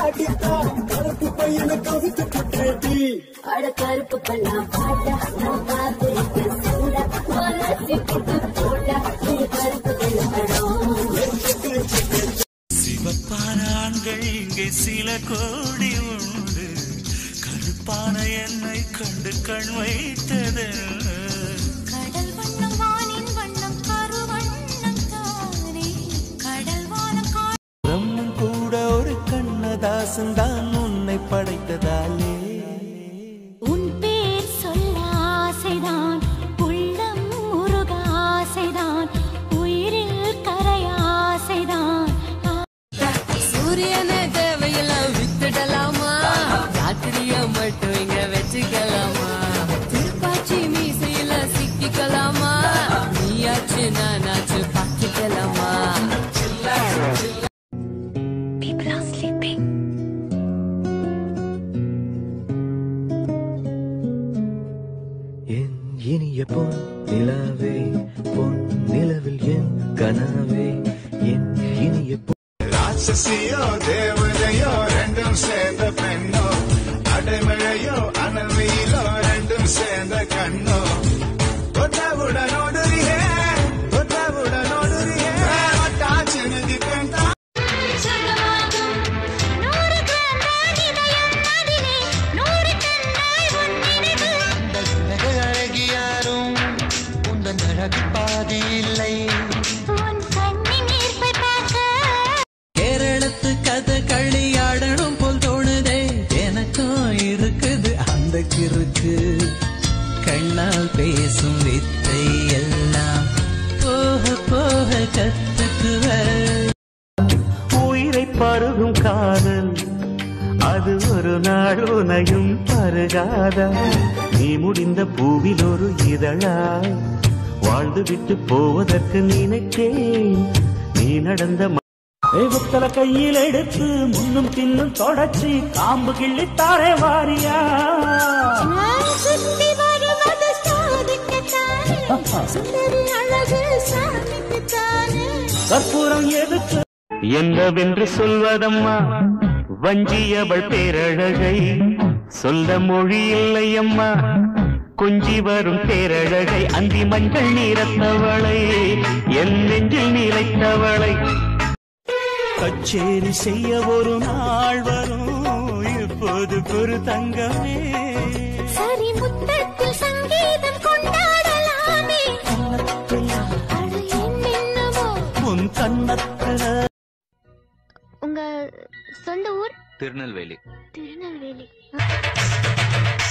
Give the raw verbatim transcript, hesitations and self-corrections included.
காட்டித்தான் கருப்பு பையனை கவித்து புற்றேட்டி அட கருப்பு பல்லாம் பாட்டா நான் பார்த்து சூடா மனசு போட்டு போட்டா கருப்பு படம் சிவப்பான ஆண்கள் இங்கே சில கோடி உண்டு கருப்பான என்னை கண்டு கண் வைத்தது கடல் வண்ணம் வானின் வண்ணம் கரு வண்ணம் தானே கடல் வானம் பிரம்மன் கூட ஒரு கண்ணதாசன் தான் உன்னை படைத்ததாலே உன் பேர் சொல்ல ஆசைதான் உள்ளம் முருக ஆசைதான் உயிரில் கரையாசைதான் சூரியனை தேவையெல்லாம் வித்துடலாமா ராத்திரிய மட்டும் இங்க வச்சுக்கலாமா திருப்பாச்சி மீசையில சிக்கிக்கலாமா நீயாச்சு நானாச்சு பாக்கிக்கலாமா People are sleeping. என் இனிய பொன் நிலாவே பொன் நிலவில் என் கனவே என் இனிய ராட்சசியோ தேவதையோ ரெண்டும் சேர்ந்த பெண்ணோ அடைமழையோ அனல்வெயிலோ ரெண்டும் சேர்ந்த கண்ணோ தொட்டவுடனோடுறியே தொட்டவுடனோடுறியே டாச்சினதி பெண் நூறு கிராம் இதயம் அதிலே நூறு கண்ணாய் உன் நினைவு அழகியாரும் உந்தன் அழகு பாதி இல்லை உன் கண்ணின் ஈர்ப்பை பார்க்க கேரளத்து கதை களியாடணும் போல் தோணுதே எனக்கும் இருக்குது அந்த கிறுக்கு கண்ணால் பேசும் வித்தை எல்லாம் போக போக கத்துக்குவ உயிரை பருகும் காதல் அது ஒரு நாள் உனையும் பருகாதா நீ முடிந்த பூவில் ஒரு இதழாய் வாழ்ந்து விட்டு போவதற்கு நினைத்தேன் நீ நடந்த தெய்வத்தல கையில் எடுத்து முன்னும் பின்னும் தொடச்சி காம்பு கிள்ளித்தாரே வாரியா சுத்தி வருவது சாதிக்கத்தானே சுந்தரி அழகு சாமிக்குத்தானே கற்பூரம் எதுக்கு என்னவென்று சொல்வதம்மா வஞ்சியவள் பேரழகை சொல்ல மொழி இல்லையம்மா கொஞ்சி வரும் பேரழகை அந்தி மஞ்சள் நீரத்தவளை என் நெஞ்சில் நீலைத்தவளை கச்சேரி செய்ய ஒரு நாள் வரும் இப்போது ஒரு தங்கமே சரி முத்தத்தில் சங்கீதம் கொண்டாடலாமே அட என்னென்னமோ உன் கண்ணத்துல உங்க சொந்த ஊர் திருநெல்வேலி திருநெல்வேலி